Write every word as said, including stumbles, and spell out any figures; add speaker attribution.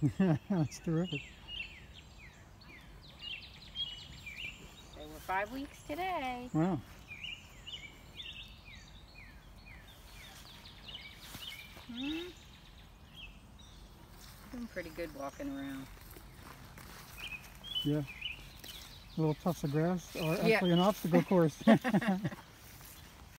Speaker 1: That's terrific.
Speaker 2: So we're five weeks today.
Speaker 1: Wow.
Speaker 2: Hmm. Doing pretty good walking around.
Speaker 1: Yeah. Little tufts of grass, or
Speaker 2: Yeah.
Speaker 1: actually an obstacle course.